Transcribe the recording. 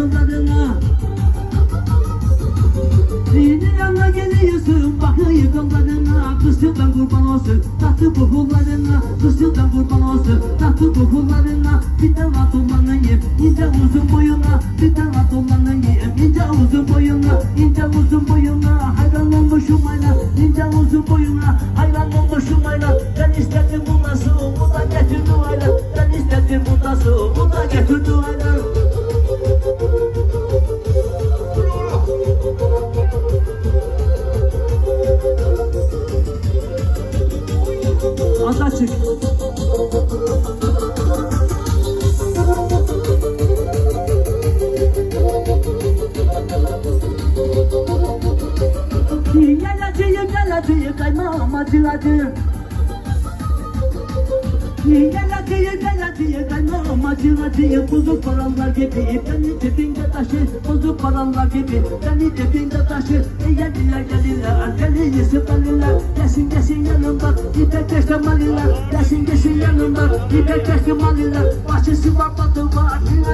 yollarına. Dini yanına geliyorsun bakayım yollarına. Kızıldan kurban olsun tatlı kokularına. Kızıldan kurban olsun tatlı kokularına. Bir tane dolanayım ince uzun boyuna. Bir tane dolanayım ince uzun boyuna. İnce uzun boyuna hayran olmuşum ayla. İnce uzun boyuna hayran olmuşum ayla. Ben istedim bu nasıl bu da getirdi ayla. Ben istedim bu nasıl bu da getirdi ayla. Az açık. Gelacıyı kaymağım acıladı. Gelacıyı kaymağım acıladı. Bozuk paralar gibi beni cebinde taşı. Bozuk paralar gibi beni cebinde taşı. Gelirler gelirsin belirler. Gelsin yanımda ipek geçti maliler. Gelsin yanımda ipek geçti maliler. Bahçesi var batı var.